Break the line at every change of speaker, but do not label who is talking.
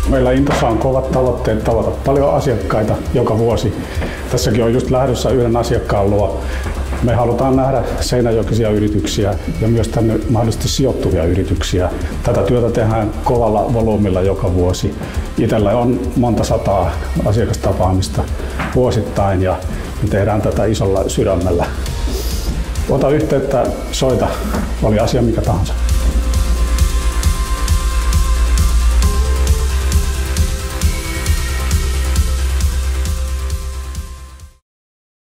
Meillä Intossa on kovat tavoitteet tavata paljon asiakkaita joka vuosi. Tässäkin on just lähdössä yhden asiakkaan luo. Me halutaan nähdä seinäjokisia yrityksiä ja myös tänne mahdollisesti sijoittuvia yrityksiä. Tätä työtä tehdään kovalla volyymilla joka vuosi. Itsellä on monta sataa asiakastapaamista vuosittain ja me tehdään tätä isolla sydämellä. Ota yhteyttä, soita, oli asia mikä tahansa.